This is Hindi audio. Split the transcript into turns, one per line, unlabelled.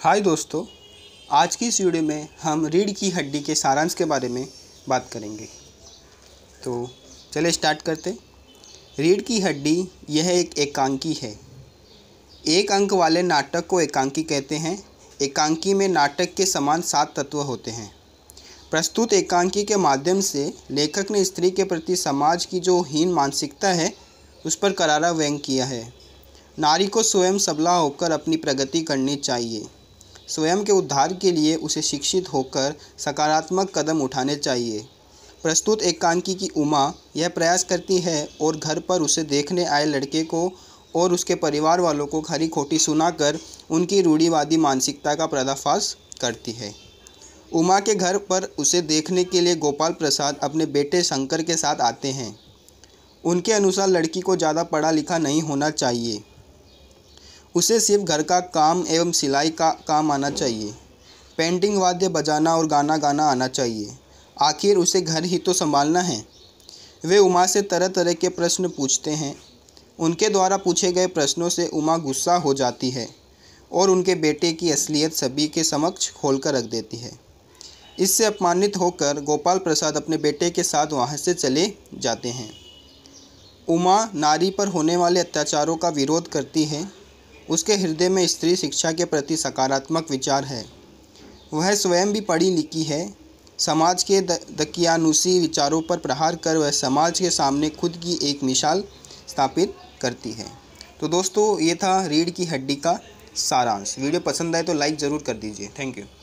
हाय दोस्तों, आज की इस वीडियो में हम रीढ़ की हड्डी के सारांश के बारे में बात करेंगे। तो चलिए स्टार्ट करते। रीढ़ की हड्डी यह एक एकांकी है। एक अंक वाले नाटक को एकांकी कहते हैं। एकांकी में नाटक के समान 7 तत्व होते हैं। प्रस्तुत एकांकी के माध्यम से लेखक ने स्त्री के प्रति समाज की जो हीन मानसिकता है उस पर करारा व्यंग किया है। नारी को स्वयं सबला होकर अपनी प्रगति करनी चाहिए। स्वयं के उद्धार के लिए उसे शिक्षित होकर सकारात्मक कदम उठाने चाहिए। प्रस्तुत एकांकी की उमा यह प्रयास करती है और घर पर उसे देखने आए लड़के को और उसके परिवार वालों को खरी खोटी सुनाकर उनकी रूढ़िवादी मानसिकता का पर्दाफाश करती है। उमा के घर पर उसे देखने के लिए गोपाल प्रसाद अपने बेटे शंकर के साथ आते हैं। उनके अनुसार लड़की को ज़्यादा पढ़ा लिखा नहीं होना चाहिए। उसे सिर्फ घर का काम एवं सिलाई का काम आना चाहिए। पेंटिंग, वाद्य बजाना और गाना गाना आना चाहिए। आखिर उसे घर ही तो संभालना है। वे उमा से तरह तरह के प्रश्न पूछते हैं। उनके द्वारा पूछे गए प्रश्नों से उमा गुस्सा हो जाती है और उनके बेटे की असलियत सभी के समक्ष खोलकर रख देती है। इससे अपमानित होकर गोपाल प्रसाद अपने बेटे के साथ वहाँ से चले जाते हैं। उमा नारी पर होने वाले अत्याचारों का विरोध करती है। उसके हृदय में स्त्री शिक्षा के प्रति सकारात्मक विचार है। वह स्वयं भी पढ़ी लिखी है। समाज के दकियानुसी विचारों पर प्रहार कर वह समाज के सामने खुद की एक मिसाल स्थापित करती है। तो दोस्तों, ये था रीढ़ की हड्डी का सारांश। वीडियो पसंद आए तो लाइक ज़रूर कर दीजिए। Thank you.